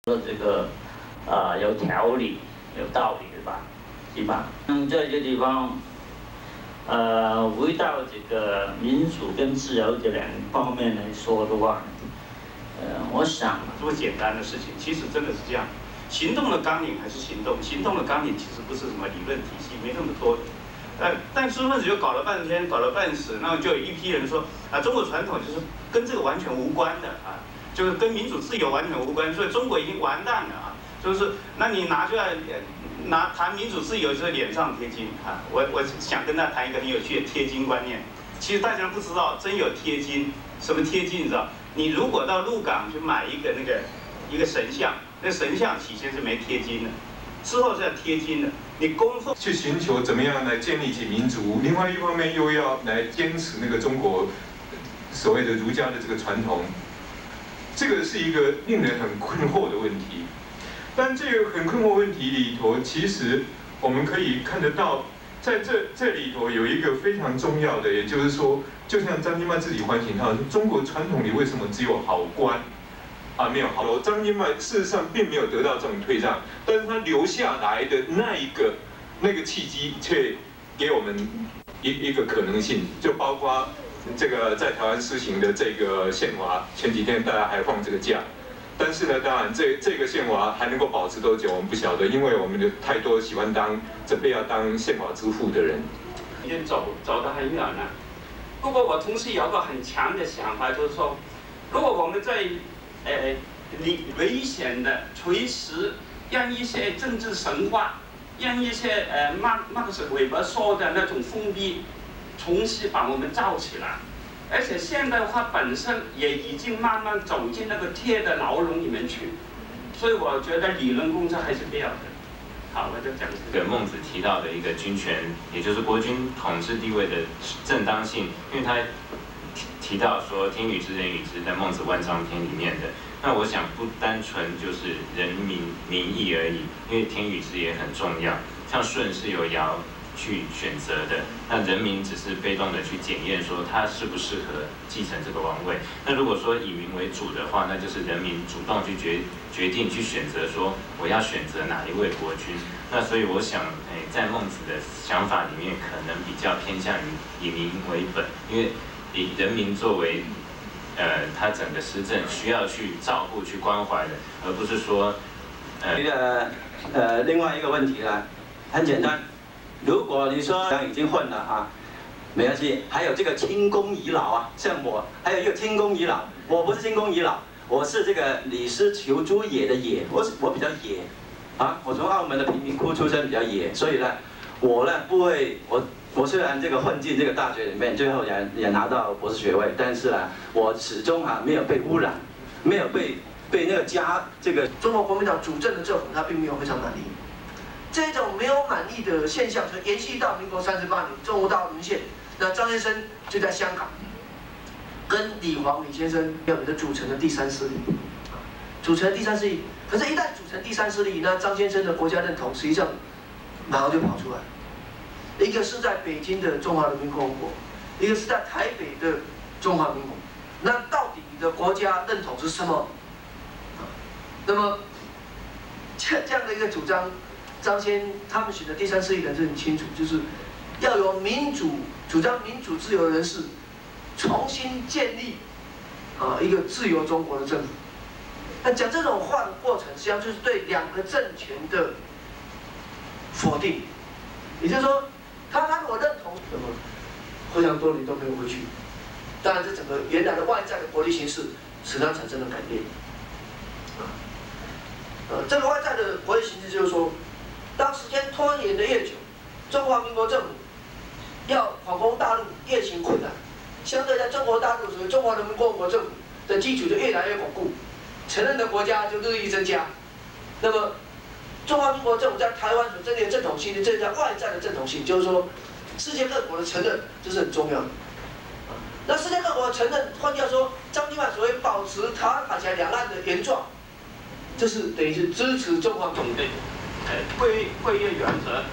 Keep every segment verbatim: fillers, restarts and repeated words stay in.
说这个啊、呃、有条理、有道理的吧，对吧？嗯，这个地方，呃，围绕这个民主跟自由这两方面来说的话，呃，我想这么简单的事情，其实真的是这样。行动的纲领还是行动，行动的纲领其实不是什么理论体系，没那么多的。但但知识分子就搞了半天，搞了半死，那么就有一批人说啊，中国传统就是跟这个完全无关的啊。 就是跟民主自由完全无关，所以中国已经完蛋了啊！就是那你拿出来拿谈民主自由，就是脸上贴金啊！我我想跟大家谈一个很有趣的贴金观念。其实大家不知道，真有贴金。什么贴金？你知道？你如果到鹿港去买一个那个一个神像，那神像起先是没贴金的，之后是要贴金的。你供奉去寻求怎么样来建立起民族，另外一方面又要来坚持那个中国所谓的儒家的这个传统。 这个是一个令人很困惑的问题，但这个很困惑问题里头，其实我们可以看得到，在这这里头有一个非常重要的，也就是说，就像张金曼自己反省到，中国传统里为什么只有好官啊没有好楼？张金曼事实上并没有得到这种退让，但是他留下来的那一个那个契机，却给我们一一个可能性，就包括。 这个在台湾施行的这个宪法，前几天大家还放这个假，但是呢，当然这这个宪法还能够保持多久，我们不晓得，因为我们有太多喜欢当准备要当宪法之父的人， 已经走走得很远了。不过我同时有个很强的想法，就是说，如果我们在呃危危险的随时让一些政治神话，让一些呃马马克思韦伯说的那种封闭。 重新把我们造起来，而且现代化本身也已经慢慢走进那个铁的牢笼里面去，所以我觉得理论工作还是必要的。好，我就讲这个。孟子提到的一个军权，也就是国君统治地位的正当性，因为他提到说“天与之，人与之”在《孟子万章篇》里面的。那我想不单纯就是人民民意而已，因为天与之也很重要。像舜是有尧。 去选择的，那人民只是被动的去检验说他适不适合继承这个王位。那如果说以民为主的话，那就是人民主动去决决定去选择说我要选择哪一位国君。那所以我想，哎，在孟子的想法里面，可能比较偏向于以民为本，因为以人民作为呃他整个施政需要去照顾、去关怀的，而不是说呃。 这个呃另外一个问题呢，很简单。 如果你说已经混了啊，没关系。还有这个清宫遗老啊，像我，还有一个清宫遗老，我不是清宫遗老，我是这个李斯求诸野的野，我是我比较野，啊，我从澳门的贫民窟出身，比较野，所以呢，我呢不会，我我虽然这个混进这个大学里面，最后也也拿到博士学位，但是呢，我始终啊没有被污染，没有被被那个家这个中国国民党主政的政府，他并没有非常满意。 这种没有满意的现象，就延续到民国三十八年，中国大陆沦陷。那张先生就在香港，跟李煌李先生有的组成的第三势力，组成第三势力。可是，一旦组成第三势力，那张先生的国家认同实际上马上就跑出来。一个是在北京的中华人民共和国，一个是在台北的中华民国。那到底你的国家认同是什么？那么这这样的一个主张。 张先他们选的第三势力人是很清楚，就是要由民主主张民主自由的人士重新建立啊一个自由中国的政府。那讲这种话的过程，实际上就是对两个政权的否定。也就是说，他他如果认同什么，非常多年都没有回去。当然，这整个原来的外在的国际形势使他产生了改变。啊，呃，这个外在的国际形势就是说。 当时间拖延的越久，中华民国政府要反攻大陆越行困难，相对在中国大陆属于中华人民共和国政府的基础就越来越巩固，承认的国家就日益增加。那么，中华民国政府在台湾所建立的正统性，这叫外在的正统性，就是说，世界各国的承认，这是很重要的。那世界各国的承认，换句话说，张金曼所谓保持台湾海峡两岸的原状，这是等于是支持中华统对。 呃，会会议原则，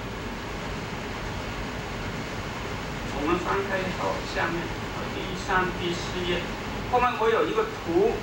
我们翻开到下面第三、第四页，后面我有一个图，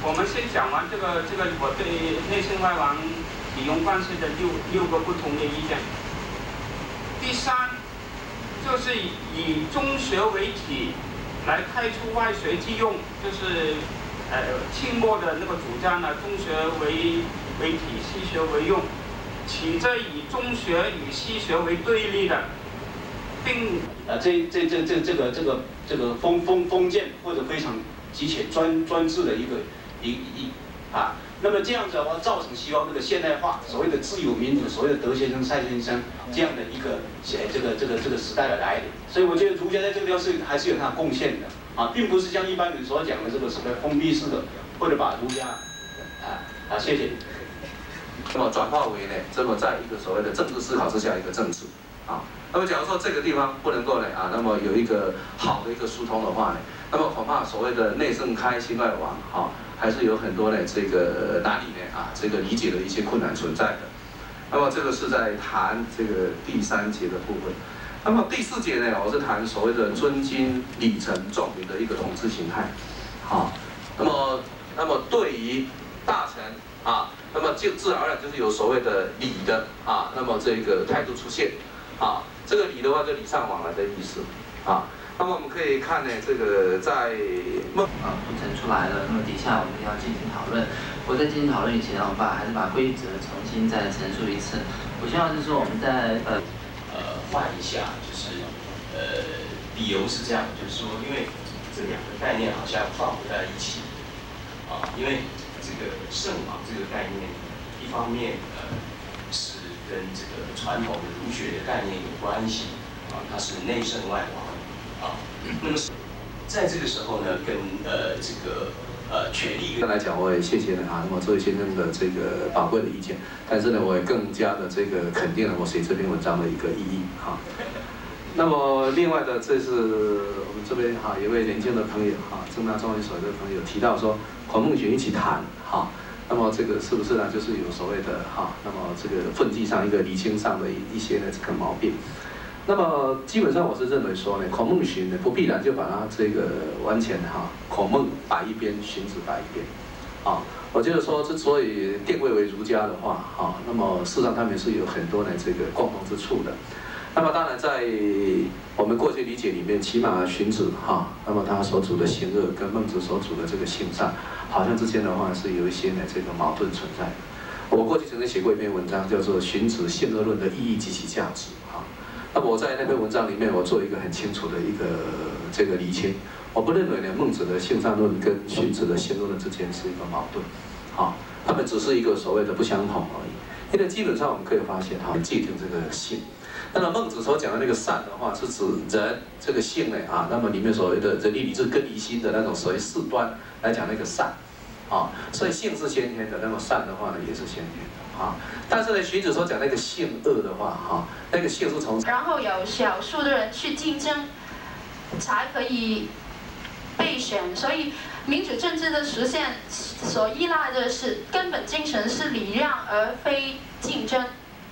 我们先讲完这个这个我对内圣外王理用关系的六六个不同的意见。第三，就是以中学为体来开出外学之用，就是呃清末的那个主张呢，中学为为体，西学为用，起着以中学与西学为对立的，并啊这这这这这个这个这个封封封建或者非常极其专专制的一个一一啊。 那么这样子的话，造成西方这个现代化，所谓的自由民主，所谓的德先生、赛先生这样的一个呃这个这个这个时代的来临。所以我觉得儒家在这个地方是还是有它的贡献的啊，并不是像一般人所讲的这个什么封闭式的，或者把儒家啊啊谢谢。 那么转化为呢，这么在一个所谓的政治思考之下一个政治啊。那么假如说这个地方不能够呢啊，那么有一个好的一个疏通的话呢，那么恐怕所谓的内圣开心外王啊。 还是有很多呢，这个哪里呢啊，这个理解的一些困难存在的。那么这个是在谈这个第三节的部分。那么第四节呢，我是谈所谓的尊君礼臣重民的一个统治形态。好，那么那么对于大臣啊，那么就自然而然就是有所谓的礼的啊，那么这个态度出现啊，这个礼的话就礼尚往来的意思啊。 那么我们可以看呢，这个在梦啊铺陈出来了，那么底下我们要进行讨论。我在进行讨论以前，我把还是把规则重新再陈述一次。我希望就是说我们在呃呃换一下，就是呃理由是这样，就是说因为这两个概念好像放不在一起啊，因为这个圣王这个概念，一方面呃是跟这个传统的儒学的概念有关系啊，它是内圣外王。 啊，那么在这个时候呢，跟呃这个呃权力来讲，我也谢谢呢啊，那么这位先生的这个宝贵的意见，但是呢，我也更加的这个肯定了我写这篇文章的一个意义哈。那么另外的，这是我们这边哈一位年轻的朋友哈，正大中文所的朋友提到说，孔孟学一起谈哈，那么这个是不是呢？就是有所谓的哈，那么这个分际上一个厘清上的一一些呢这个毛病。 那么基本上我是认为说呢，孔孟荀呢不必然就把它这个完全哈，孔孟摆一边，荀子摆一边，啊，我觉得说之所以定位为儒家的话，哈，那么事实上他们是有很多呢这个共同之处的。那么当然在我们过去理解里面，起码荀子哈，那么他所主的行恶跟孟子所主的这个行善，好像之间的话是有一些呢这个矛盾存在的。我过去曾经写过一篇文章，叫做《荀子性恶论的意义及其价值》哈。 那么我在那篇文章里面，我做一个很清楚的一个这个厘清。我不认为呢，孟子的性善论跟荀子的性恶论之间是一个矛盾，啊，他们只是一个所谓的不相同而已。因为基本上我们可以发现，哈，界定这个性。那么孟子所讲的那个善的话，是指人这个性呢啊，那么里面所谓的人力理智更离心的那种所谓事端来讲那个善，啊，所以性是先天的，那么善的话呢也是先天的。 啊，但是呢，荀子所讲那个性恶的话，哈、啊，那个性是从然后有少数的人去竞争，才可以备选。所以民主政治的实现所依赖的是根本精神是礼让而非竞争。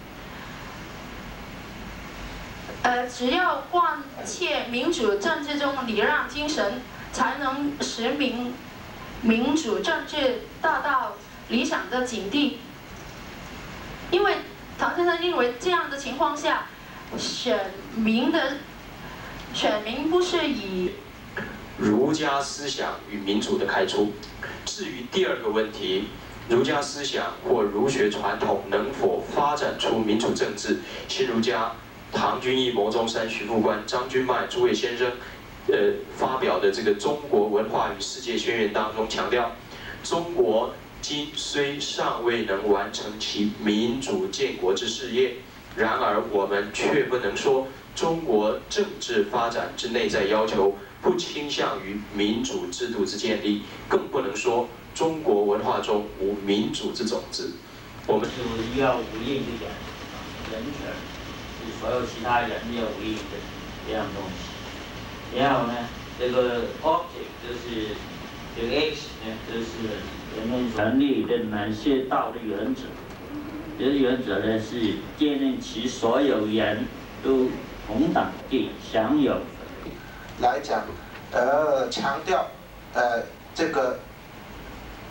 呃，只要贯彻民主政治中礼让精神，才能使民民主政治达到理想的境地。 因为唐先生认为这样的情况下，选民的选民不是以儒家思想与民主的开出。至于第二个问题，儒家思想或儒学传统能否发展出民主政治？新儒家唐君毅、牟宗三、徐复观、张君迈诸位先生，呃发表的这个《中国文化与世界宣言》当中强调，中国。 今虽尚未能完成其民主建国之事业，然而我们却不能说中国政治发展之内在要求不倾向于民主制度之建立，更不能说中国文化中无民主之种子。我们是要无意一点，人权是所有其他人要无意的这样东西。然后呢，这个 object 就是这个 X 呢，就是人们权利的哪些道的原则。这个原则呢是建立起所有人都同等地享有。 来讲，呃，强调呃这个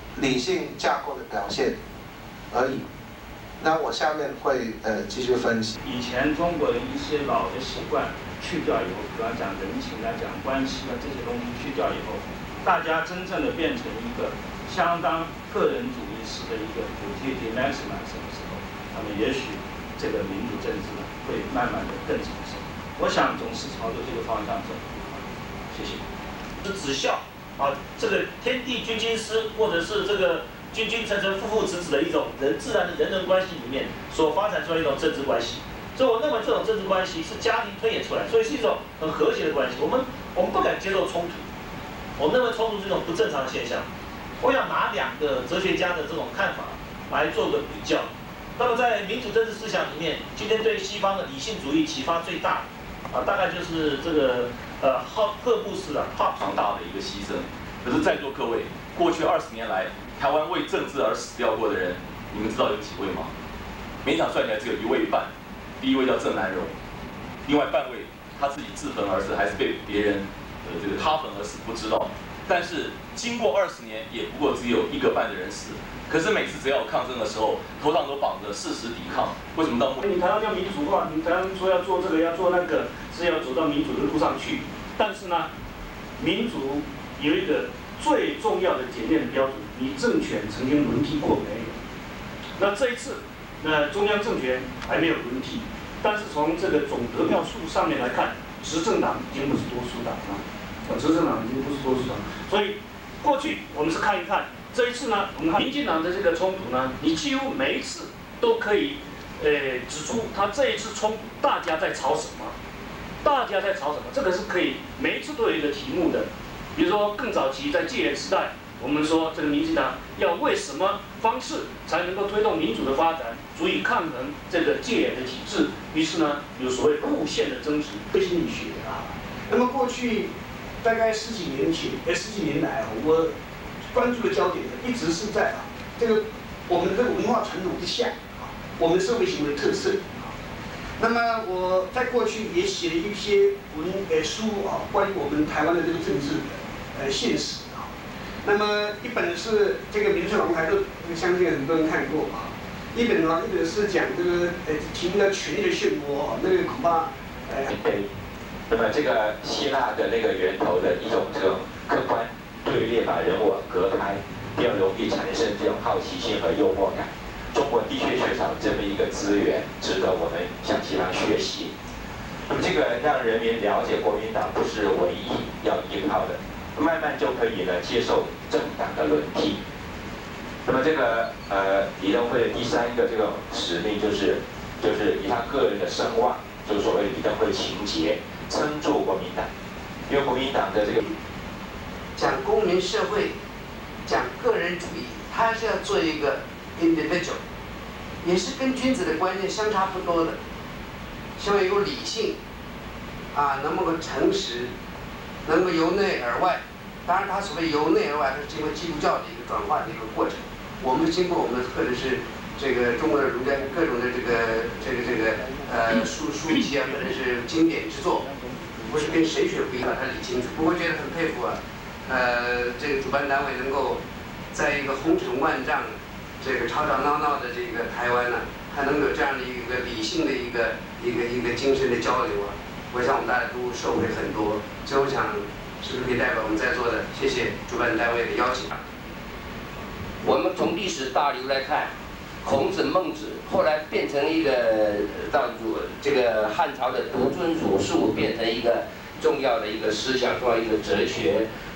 理性架构的表现而已。那我下面会呃继续分析。 以前中国的一些老的习惯去掉以后，比方讲人情啊、讲关系啊这些东西去掉以后，大家真正的变成一个相当个人主义式的一个 utility maximizing 的时候，那么也许这个民主政治呢会慢慢的更成熟。我想总是朝着这个方向走。谢谢。 是指效啊，这个天地君亲师，或者是这个。 君君臣臣、父父子子的一种人自然的人人关系里面所发展出来一种政治关系，所以我认为这种政治关系是家庭推演出来，所以是一种很和谐的关系。我们我们不敢接受冲突，我们认为冲突是一种不正常的现象。我想拿两个哲学家的这种看法来做个比较。那么在民主政治思想里面，今天对西方的理性主义启发最大啊，大概就是这个呃赫赫布斯啊，哈庞大的一个牺牲。可是，在座各位，过去二十年来， 台湾为政治而死掉过的人，你们知道有几位吗？勉强算起来只有一位半。第一位叫郑南榕，另外半位他自己自焚而死，还是被别人呃这个他焚而死，不知道。但是经过二十年，也不过只有一个半的人死。可是每次只要有抗争的时候，头上都绑着誓死抵抗。为什么到目前？ 你台湾要民主化，你台湾说要做这个要做那个，是要走到民主的路上去。但是呢，民主有一个最重要的检验的标准。 你政权曾经轮替过没有？那这一次，那中央政权还没有轮替，但是从这个总得票数上面来看，执政党已经不是多数党了，执政党已经不是多数党。所以过去我们是看一看，这一次呢，我们看民进党的这个冲突呢，你几乎每一次都可以，呃，指出他这一次冲突大家在吵什么，大家在吵什么，这个是可以每一次都有一个题目的。比如说更早期在戒严时代。 我们说这个民进党要为什么方式才能够推动民主的发展，足以抗衡这个戒严的体制？于是呢，有所谓路线的争执。 心理学啊，那么过去大概十几年前，呃十几年来啊，我关注的焦点呢，一直是在啊这个我们的文化传统之下啊，我们社会行为特色啊。那么我在过去也写了一些文呃书啊，关于我们台湾的这个政治呃现实。 那么一本是这个《民粹王台论》，相信很多人看过啊。一本呢，一本是讲这个呃题目叫《权力的漩涡》，那个恐怕呃。 对。那么这个希腊的那个源头的一种这种客观队列，把人我隔开，比较容易产生这种好奇心和幽默感。中国的确缺少这么一个资源，值得我们向西方学习。那么这个让人民了解国民党不是唯一要依靠的。 慢慢就可以呢接受政党的轮替。那么这个呃李登辉的第三个这个使命就是就是以他个人的声望，就是所谓的李登辉情节，撑住国民党。因为国民党的这个讲公民社会，讲个人主义，他是要做一个 individual， 也是跟君子的观念相差不多的，希望有理性，啊，能够诚实，能够由内而外。 当然，他所谓由内而外，是经过基督教的一个转化的一个过程。我们是经过我们或者是这个中国的儒家各种的这个这个这个呃书书籍啊，或者是经典之作，不是跟谁学不一样，把它理清楚。不过觉得很佩服啊，呃，这个主办单位能够在一个红尘万丈、这个吵吵闹闹的这个台湾呢、啊，还能有这样的一个理性的一个一个一个精神的交流啊，我想我们大家都受惠很多。所以我想。 是不是可以代表我们在座的？谢谢主办单位的邀请。 我们从历史大流来看，孔子、孟子后来变成一个到儒这个汉朝的独尊儒术，变成一个重要的一个思想，重要一个哲学。